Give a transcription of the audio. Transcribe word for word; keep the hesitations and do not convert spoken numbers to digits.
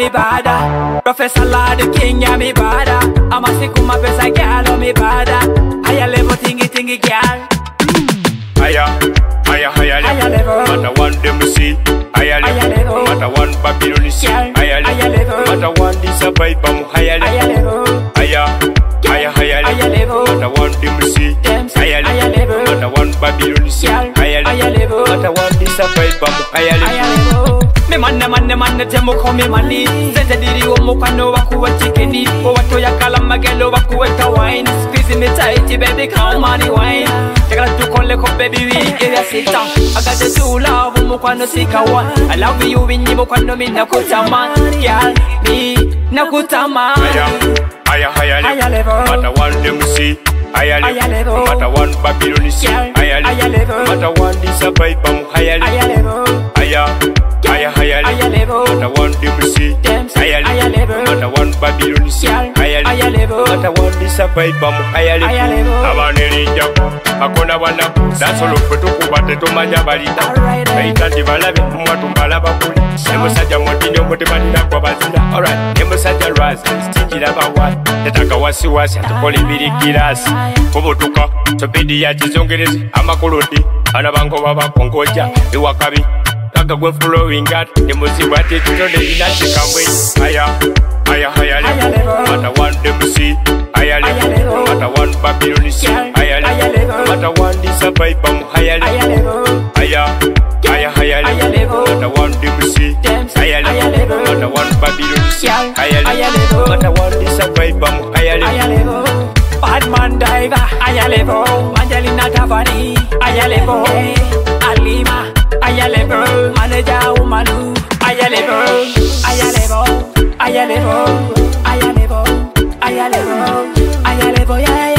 me bada. Professor Lord the king, yeah me bada. I'm a sick my best, I girl, me bada. Higher level thingy thingy girl. Higher, higher, higher level. Matter one them see. Higher level. Matter one Babylon see. Higher level. Matter one this a vibe, I'm higher level. Higher, higher, higher level. Matter one them see. Higher level. Matter one Babylon see. Higher level. Matter one this a vibe, I'm higher level. Me manne manne manne temo komi mani. Sente diri omo kwano wakuwa chikeni. O watu ya kala magelo wakuwa wine. Squeeze me tight, baby, count money wine. Take a to call ko baby we area sit down. I got the two love omo kwano sika one. I love you when you kwano mi na kutama. Girl, me na kutama. Higher, higher, higher level. Matter one them see. Higher level. Matter one Babylon see. Higher level. Matter one this a vibe, I'm higher level. Higher. Higher, higher, higher level. Matter one them see. Higher level. Matter one Babylon see. Higher level. Matter one this a vibe, I'm higher level. Abane ninja, akona wana. That's all over to kubate to manya balita. Kaita divalabe, mwatu mbalaba kuli. Nemo saja mwatini mwote manina kwa bazina. Alright, nemo saja razi, stingi laba wati. Tetaka wasi wasi, atukoli biri kirasi. Kubutuka, topidi ya chizongerezi. Ama kuloti, anabango baba kongoja. Iwa kabi. Kaga gwe flowing out, the music what it to the inachika way. Higher, higher, higher level. Matter one them see. Higher level. Matter one Babylon see. Higher level. Matter one this a vibe, I'm higher level. Higher, higher, higher level. Matter one them see. Higher level. Matter one Babylon see. Higher level. Matter one this a vibe, I'm higher level. Badman diver, higher level. Angelina Tavani, higher level. Alima. Higher level, manager Umanu. Higher level, higher level, higher level, higher level, higher level, higher level, yeah.